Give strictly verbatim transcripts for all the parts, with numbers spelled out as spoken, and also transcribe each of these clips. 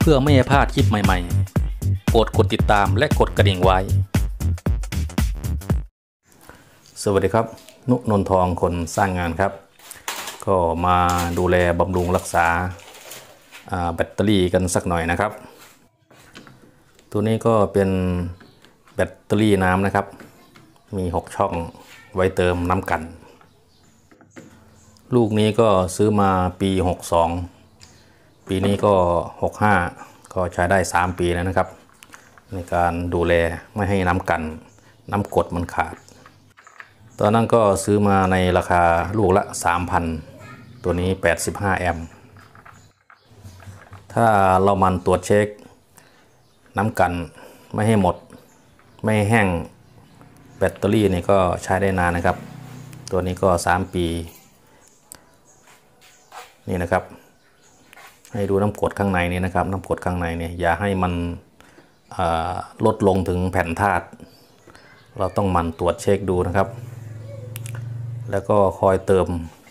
พื่อไม่ให้พลาดคลิปใหม่ๆกดกดติดตามและกดกระดิ่งไว้สวัสดีครับนุนนทองคนสร้างงานครับก็มาดูแลบำรุงรักษาแบตเตอรี่กันสักหน่อยนะครับตัวนี้ก็เป็นแบตเตอรี่น้ำนะครับมีหกช่องไว้เติมน้ำกันลูกนี้ก็ซื้อมาปีหกสองปีนี้ก็หกห้าก็ใช้ได้สามปีแล้วนะครับในการดูแลไม่ให้น้ำกันน้ำกรดมันขาดตอนนั้นก็ซื้อมาในราคาลูกละ สามพัน ตัวนี้แปดสิบห้าแอมป์ถ้าเรามันตรวจเช็คน้ำกันไม่ให้หมดไม่ให้แห้งแบตเตอรี่นี่ก็ใช้ได้นานนะครับตัวนี้ก็สามปีนี่นะครับให้ดูน้ำกรดข้างในนี่นะครับน้ำกรดข้างในเนี่ยอย่าให้มันลดลงถึงแผ่นธาตุเราต้องหมั่นตรวจเช็คดูนะครับแล้วก็คอยเติม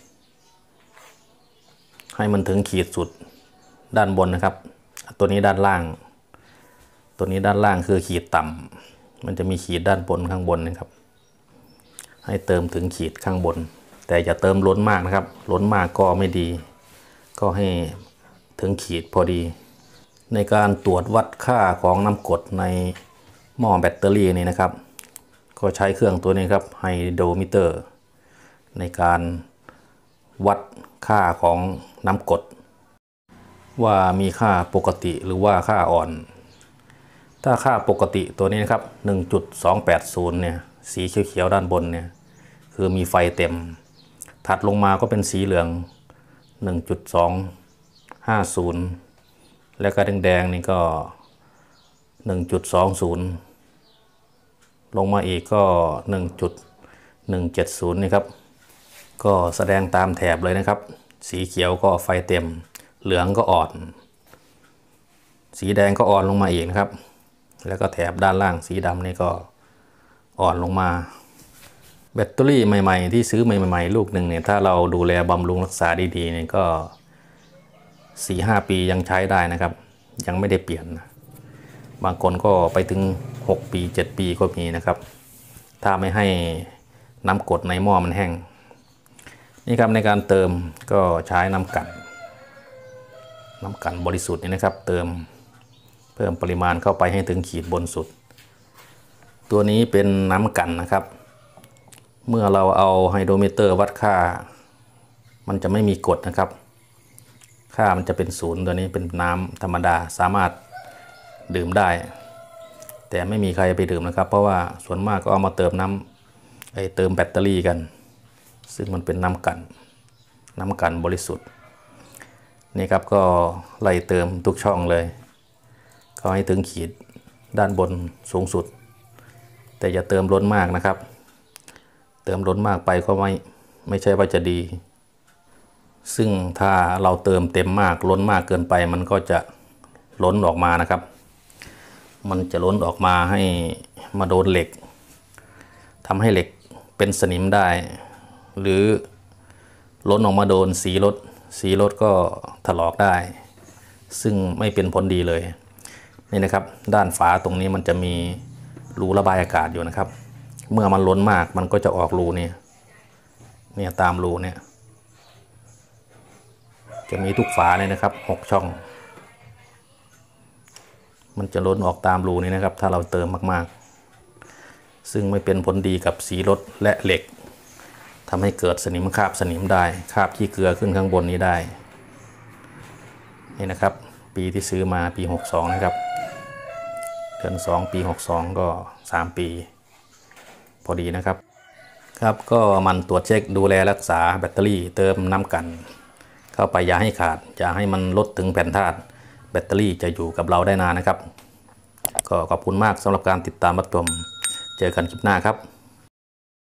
ให้มันถึงขีดสุดด้านบนนะครับตัวนี้ด้านล่างตัวนี้ด้านล่างคือขีดต่ำมันจะมีขีดด้านบนข้างบนนะครับให้เติมถึงขีดข้างบนแต่อย่าเติมล้นมากนะครับล้นมากก็ไม่ดีก็ให้ถึงขีดพอดีในการตรวจวัดค่าของน้ำกรดในหม้อแบตเตอรี่นี่นะครับก็ใช้เครื่องตัวนี้ครับไฮโดรมิเตอร์ในการวัดค่าของน้ำกรดว่ามีค่าปกติหรือว่าค่าอ่อนถ้าค่าปกติตัวนี้นะครับ หนึ่งจุดสองแปดศูนย์ เนี่ยสีเขียวๆด้านบนเนี่ยคือมีไฟเต็มถัดลงมาก็เป็นสีเหลือง หนึ่งจุดสองห้าศูนย์ แล้วก็แดงๆนี่ก็ หนึ่งจุดสองศูนย์ ลงมาอีกก็ หนึ่งจุดหนึ่งเจ็ดศูนย์ นี่ครับก็แสดงตามแถบเลยนะครับสีเขียวก็ไฟเต็มเหลืองก็อ่อนสีแดงก็อ่อนลงมาอีกนะครับแล้วก็แถบด้านล่างสีดำนี่ก็อ่อนลงมาแบตเตอรี่ใหม่ๆที่ซื้อใหม่ๆลูกหนึ่งเนี่ยถ้าเราดูแลบำรุงรักษาดีๆเนี่ยก็ สี่ห้า ปียังใช้ได้นะครับยังไม่ได้เปลี่ยนบางคนก็ไปถึงหกปีเจ็ดปีก็มีนะครับถ้าไม่ให้น้ำกรดในหม้อมันแห้งนี่ครับในการเติมก็ใช้น้ำกันน้ำกันบริสุทธิ์นี่นะครับเติมเพิ่มปริมาณเข้าไปให้ถึงขีดบนสุดตัวนี้เป็นน้ำกันนะครับเมื่อเราเอาไฮโดรมิเตอร์วัดค่ามันจะไม่มีกรดนะครับค่ามันจะเป็นศูนย์ตัวนี้เป็นน้ำธรรมดาสามารถดื่มได้แต่ไม่มีใครไปดื่มนะครับเพราะว่าส่วนมากก็เอามาเติมน้ำไอเติมแบตเตอรี่กันซึ่งมันเป็นน้ำกันน้ำกันบริสุทธิ์นี่ครับก็ไล่เติมทุกช่องเลยก็ให้ถึงขีดด้านบนสูงสุดแต่อย่าเติมล้นมากนะครับเติมล้นมากไปก็ไม่ไม่ใช่ว่าจะดีซึ่งถ้าเราเติมเต็มมากล้นมากเกินไปมันก็จะล้นออกมานะครับมันจะล้นออกมาให้มาโดนเหล็กทำให้เหล็กเป็นสนิมได้หรือล้นออกมาโดนสีรถสีรถก็ถลอกได้ซึ่งไม่เป็นผลดีเลยนี่นะครับด้านฝาตรงนี้มันจะมีรูระบายอากาศอยู่นะครับเมื่อมันล้นมากมันก็จะออกรูนี่เนี่ยตามรูเนี่ยจะมีทุกฝาเลยนะครับหกช่องมันจะล้นออกตามรูนี้นะครับถ้าเราเติมมากๆซึ่งไม่เป็นผลดีกับสีรถและเหล็กทำให้เกิดสนิมคราบสนิมได้คราบขี้เกลือขึ้นข้างบนนี้ได้นี่นะครับปีที่ซื้อมาปีหกสองนะครับเดือนสองปีหกสองก็สามปีพอดีนะครับครับก็มันตรวจเช็คดูแลรักษาแบตเตอรี่เติมน้ำกันเข้าไปอย่าให้ขาดอย่าให้มันลดถึงแผ่นธาตุแบตเตอรี่จะอยู่กับเราได้นานนะครับก็ขอบคุณมากสำหรับการติดตามรับชมเจอกันคลิปหน้าครับ